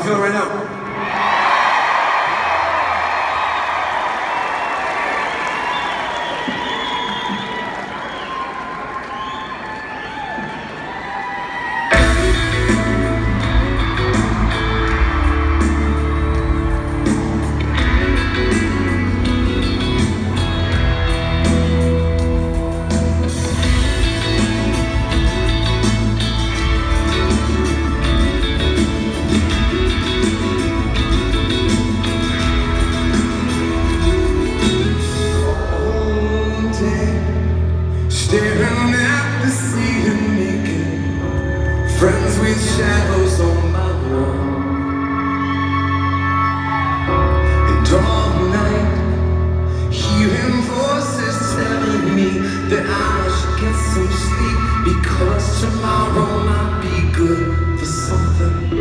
feeling right now? Staring at the ceiling, making friends with shadows on my wall. And all night, hearing voices telling me that I should get some sleep, because tomorrow might be good for something.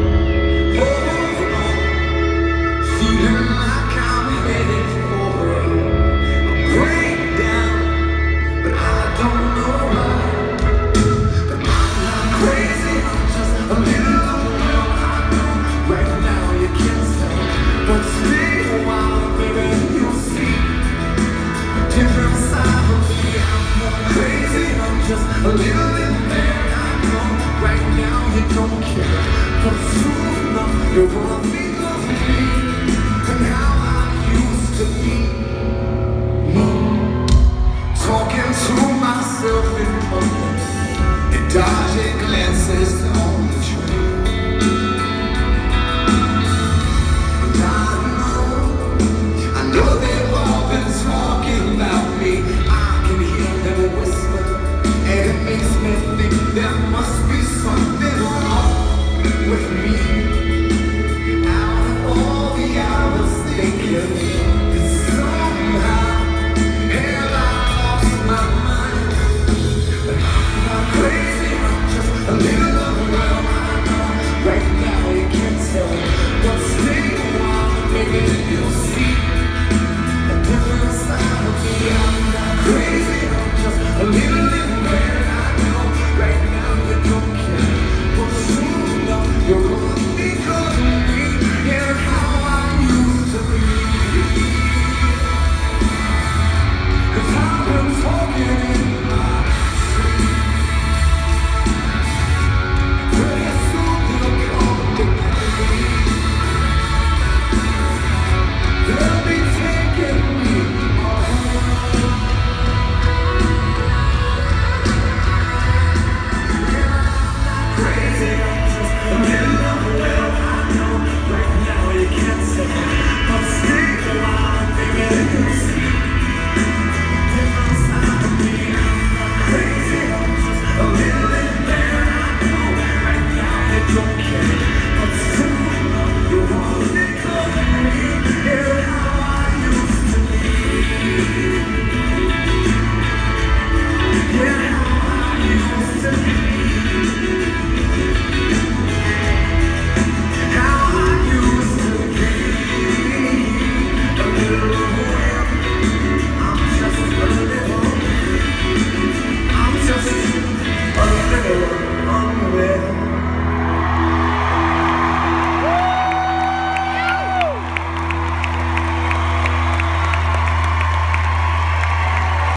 Feeling like I'm headed for a breakdown, but I don't know why. But I'm not crazy, I'm just a little overwhelmed. I know right now you can't tell, but stay a while, baby, and you'll see a different side of me. I'm not crazy, I'm just a little impaired. I know right now you don't care, but soon enough you're gonna think of me and how I used to be. Talking to myself in public and dodging glances on the train. And I know they've all been talking about me. I can hear them whisper, and it makes me think there must be something wrong with me. Out of all the hours thinking that somehow have I lost my mind. But I'm not crazy, I'm just a little overwhelmed. I know right now you can't tell, but stay a while, maybe you'll see.